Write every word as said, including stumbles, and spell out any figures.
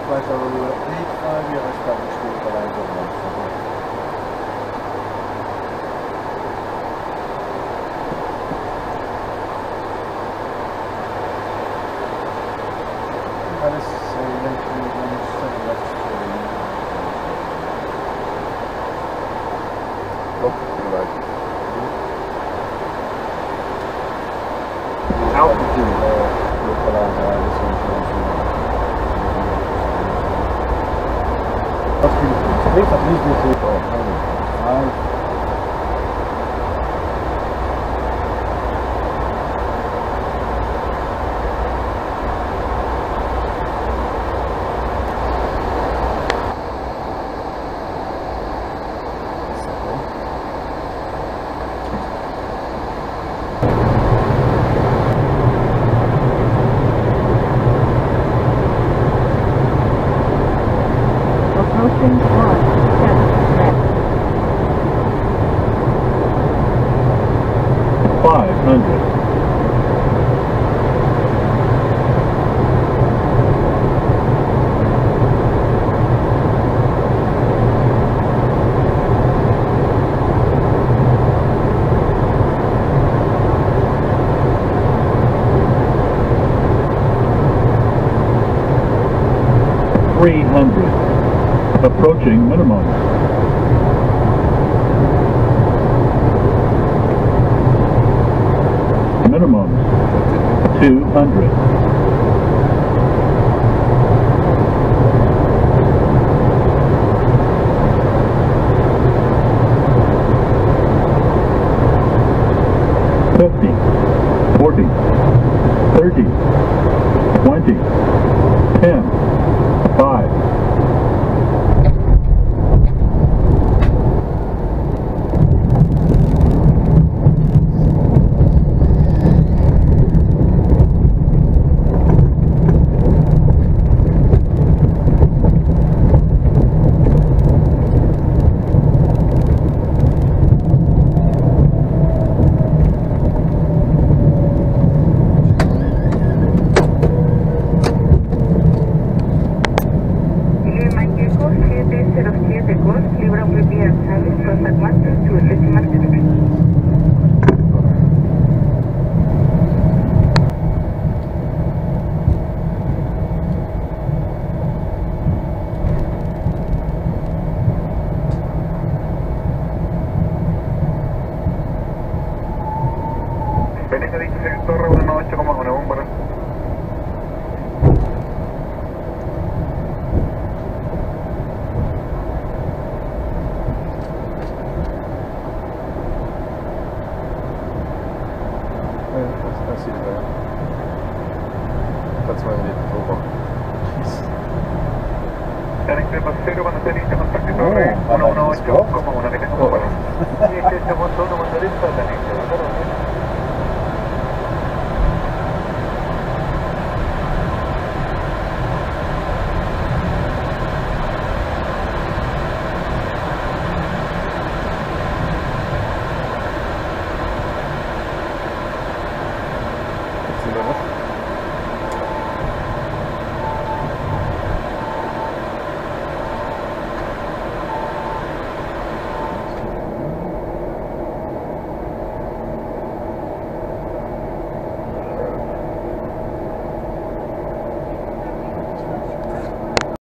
flight over eight five, we have established the equalizer once again. That is sailing to one seven left stream. Look, right. Altitude, uh, equalizer, I was going to That's pretty cool. So at least we see oh, five. Five hundred. Three hundred. Approaching minimum. Minimum two hundred. Fifty, forty, thirty, twenty, ten, five. That's why we need to move on. uno uno ocho, como una que tengo para. Y este montón no me interesa.